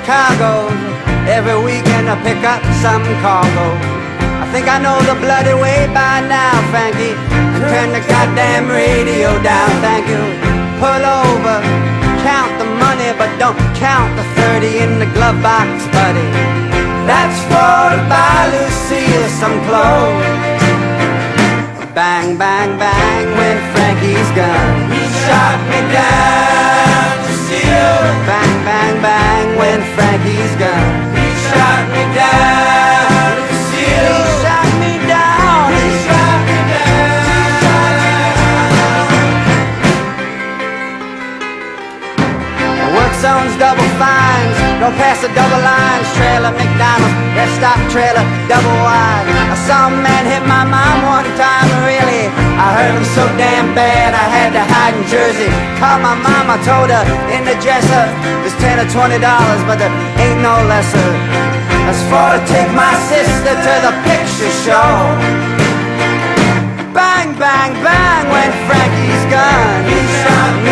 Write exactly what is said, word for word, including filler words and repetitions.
Chicago every weekend to pick up some cargo. I think I know the bloody way by now, Frankie. And turn the goddamn radio down, thank you. Pull over, count the money, but don't count the thirty in the glove box, buddy. That's for to buy Lucille some clothes. Bang, bang, bang, when Frankie's gone. He shot me down, Lucille. Bang, bang, bang, when Frankie's gone. He shot me down, Lucille. He shot me down. He shot me down. Work zones, double fines. Don't pass the double lines. Trailer, McDonald's, rest stop trailer, double wide. I saw a man hit my mom one time. Really, I hurt him so damn bad I had to hide in Jersey. Called my mom, I told her in the dresser it's ten or twenty dollars, but there ain't no lesser. That's for to take my sister to the picture show. Bang, bang, bang, when Frankie's gone. He shot me